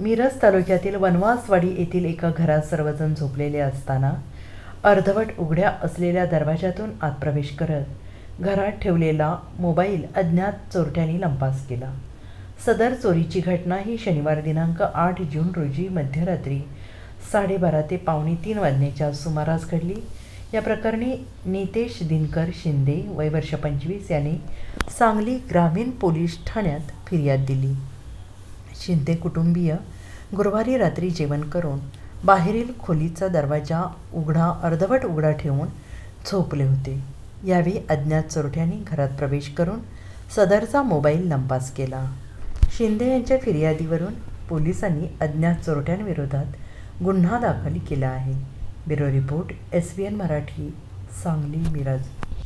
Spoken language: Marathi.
मिरज तालुक्यातील वनवासवाडी येथील एका घरात सर्वजण झोपलेले असताना अर्धवट उघड्या असलेल्या दरवाजातून आत प्रवेश करत घरात ठेवलेला मोबाईल अज्ञात चोरट्यांनी लंपास केला. सदर चोरीची घटना ही शनिवार दिनांक 8 जून रोजी मध्यरात्री 12:30 ते पावणे 3 वाजण्याच्या सुमारास घडली. या प्रकरणी नितेश दिनकर शिंदे वय वर्ष 25 यांनी सांगली ग्रामीण पोलीस ठाण्यात फिर्याद दिली. शिंदे कुटुंबीय गुरुवारी रात्री जेवण करून बाहेरील खोलीचा दरवाजा अर्धवट उघडा ठेवून झोपले होते. यावेळी अज्ञात चोरट्यांनी घरात प्रवेश करून सदरचा मोबाईल लंपास केला. शिंदे यांच्या फिर्यादीवरून पोलिसांनी अज्ञात चोरट्यांविरोधात गुन्हा दाखल केला आहे. Bureau report SBN Marathi, Sangli, Miraj.